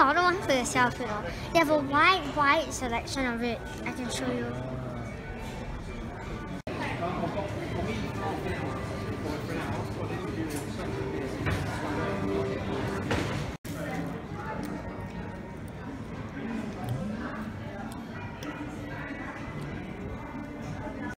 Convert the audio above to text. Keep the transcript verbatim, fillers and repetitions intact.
got one for yourself, you know. They have a wide, wide selection of it. I can show you.